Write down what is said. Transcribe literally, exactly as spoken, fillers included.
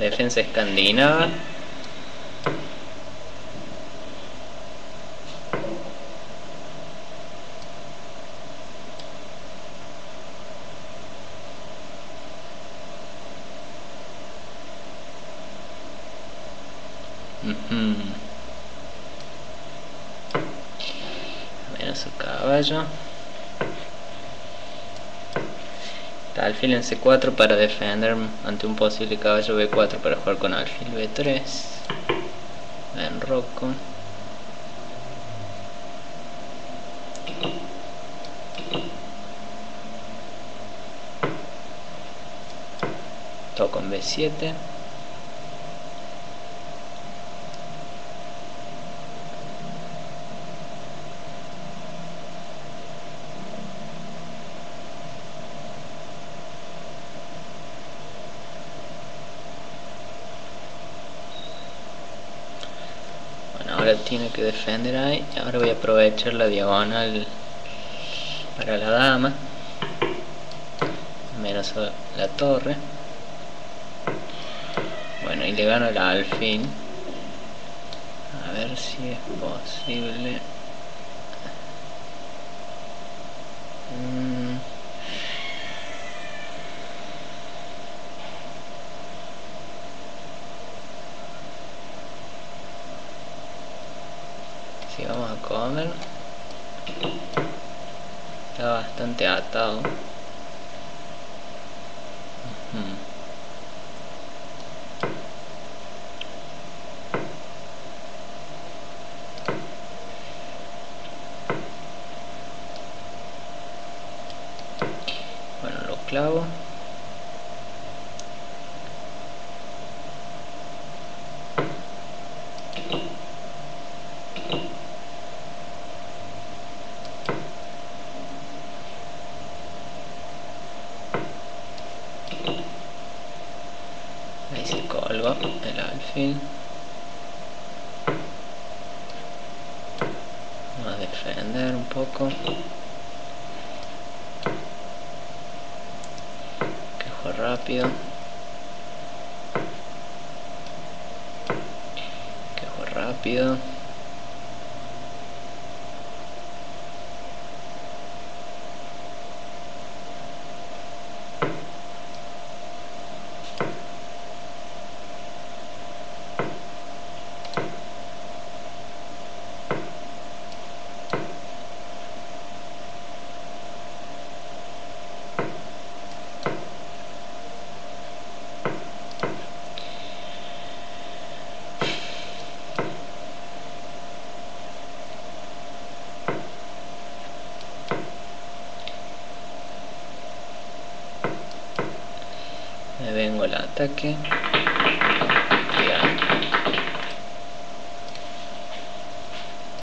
Defensa escandinava. Uh-huh. Menos su caballo. Alfil en ce cuatro para defender ante un posible caballo be cuatro para jugar con alfil be tres. Enroco. Toco en be siete. Ahora tiene que defender ahí. Ahora voy a aprovechar la diagonal para la dama, menos la torre. Bueno, y le gano el alfil. A ver si es posible. mm. Si vamos a comer, está bastante atado. Uh-huh. Bueno, lo clavo. Ahí se colgó el alfil. Vamos a defender un poco. Que juegue rápido. Que juegue rápido. Me vengo al ataque.